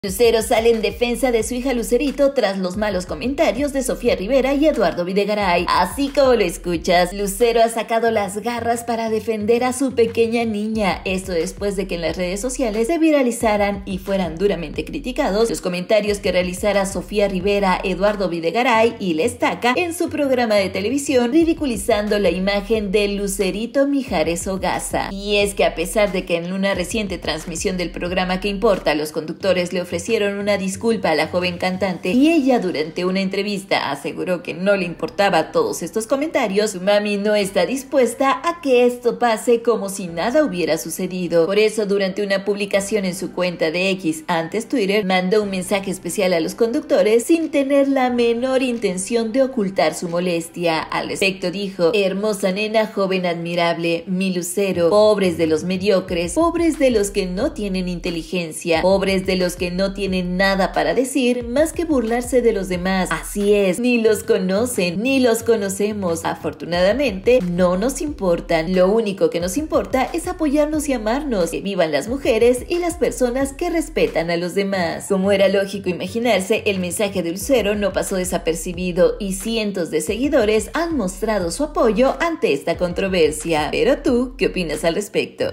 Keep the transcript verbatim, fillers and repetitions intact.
Lucero sale en defensa de su hija Lucerito tras los malos comentarios de Sofía Rivera y Eduardo Videgaray. Así como lo escuchas, Lucero ha sacado las garras para defender a su pequeña niña. Esto después de que en las redes sociales se viralizaran y fueran duramente criticados los comentarios que realizara Sofía Rivera, Eduardo Videgaray y La Estaca en su programa de televisión, ridiculizando la imagen de Lucerito Mijares Ogasa. Y es que a pesar de que en una reciente transmisión del programa Que Importa, los conductores le ofrecieron una disculpa a la joven cantante y ella durante una entrevista aseguró que no le importaba todos estos comentarios, su mami no está dispuesta a que esto pase como si nada hubiera sucedido. Por eso, durante una publicación en su cuenta de X, antes Twitter, mandó un mensaje especial a los conductores sin tener la menor intención de ocultar su molestia. Al respecto dijo: hermosa nena, joven admirable, mi Lucero, pobres de los mediocres, pobres de los que no tienen inteligencia, pobres de los que no no tienen nada para decir más que burlarse de los demás. Así es, ni los conocen, ni los conocemos. Afortunadamente, no nos importan. Lo único que nos importa es apoyarnos y amarnos. Que vivan las mujeres y las personas que respetan a los demás. Como era lógico imaginarse, el mensaje de Lucero no pasó desapercibido y cientos de seguidores han mostrado su apoyo ante esta controversia. Pero tú, ¿qué opinas al respecto?